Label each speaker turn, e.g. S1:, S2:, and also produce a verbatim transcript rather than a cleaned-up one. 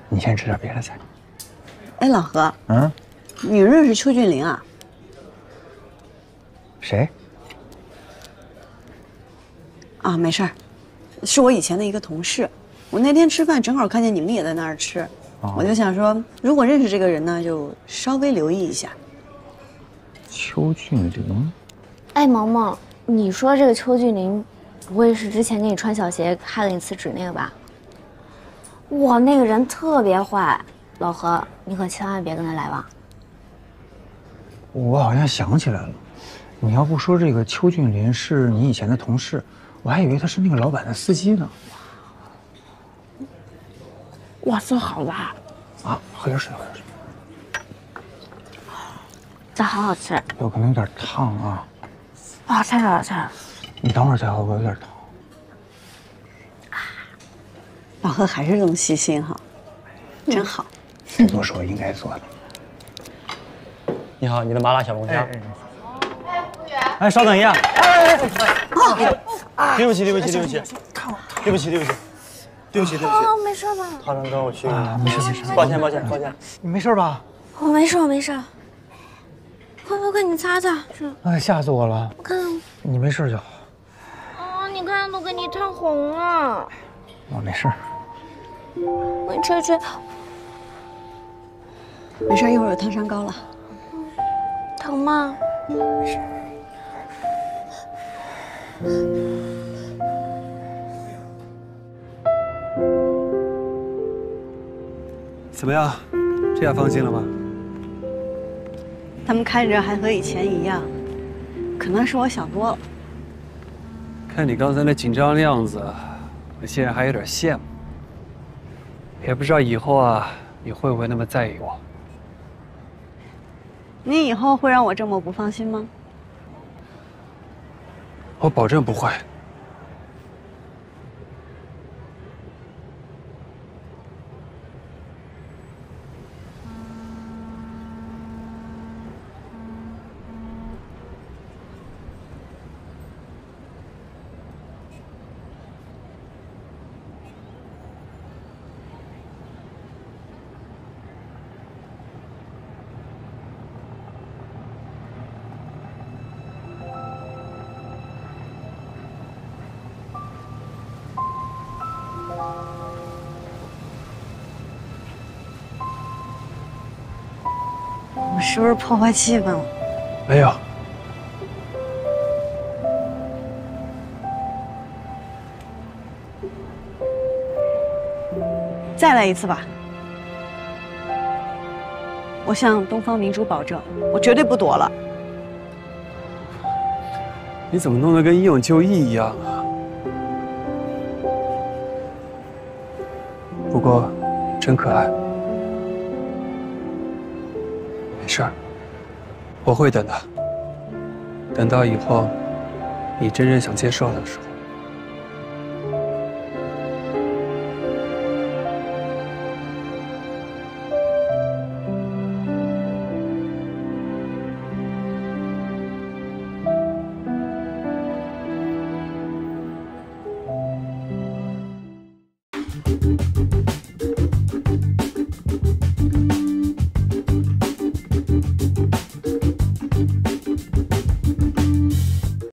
S1: 你先吃点别的菜。
S2: 哎，老何，
S1: 嗯，
S2: 你认识邱俊林啊？
S1: 谁？
S2: 啊，没事儿，是我以前的一个同事。我那天吃饭正好看见你们也在那儿吃，哦、我就想说，如果认识这个人呢，就稍微留意一下。
S1: 邱俊林。
S3: 哎，萌萌，你说这个邱俊林，不会是之前给你穿小鞋害了你辞职那个吧？哇，那个人特别坏，老何，你可千万别跟他来往。
S1: 我好像想起来了，你要不说这个邱俊林是你以前的同事，我还以为他是那个老板的司机呢。
S3: 哇，这好辣！
S1: 啊，喝点水，喝点水。
S3: 这好好吃。
S1: 有可能有点烫啊。
S3: 啊，太好了，太好了。
S1: 你等会儿再喝，我有点烫。
S2: 老何还是这么细心哈，真好。
S1: 这都是我应该做的。
S4: 你好，你的麻辣小龙虾。
S5: 哎，
S4: 服务员。哎，稍等一下。哎哎哎！对不起，对不起，对不起，对不起，对不起，对不起，对不起。
S3: 哦，没事吧？
S4: 陶成跟我去。
S1: 啊，没事没事。
S4: 抱歉，抱歉，抱歉。
S1: 你没事吧？
S3: 我没事，我没事。快快快，你擦擦。是。
S1: 哎，吓死我了。
S3: 我看。
S1: 你没事就好。
S3: 啊，你看都给你烫红了。
S1: 我没事。
S3: 我给你吹吹。
S2: 没事，一会儿有烫伤膏了。
S3: 疼吗？
S2: 没事。
S5: 怎么样？这下放心了吗？
S2: 他们看着还和以前一样，可能是我想多了。
S5: 看你刚才那紧张的样子，我现在还有点羡慕。也不知道以后啊，你会不会那么在意我？
S2: 你以后会让我这么不放心吗？
S5: 我保证不会。
S2: 我是不是破坏气氛了？
S5: 没有。
S2: 再来一次吧。我向东方明珠保证，我绝对不躲了。
S5: 你怎么弄得跟义勇就义一样啊？不过，真可爱。没事儿，我会等的。等到以后，你真正想接受的时候。